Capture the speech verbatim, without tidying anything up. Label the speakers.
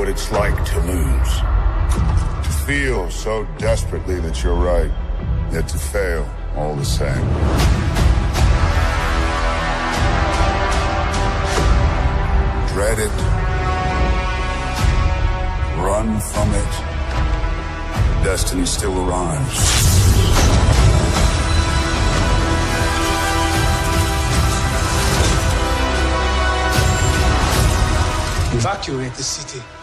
Speaker 1: it's like to lose. To feel so desperately that you're right, yet to fail all the same. Dread it. Run from it. Destiny still arrives.
Speaker 2: Evacuate the city.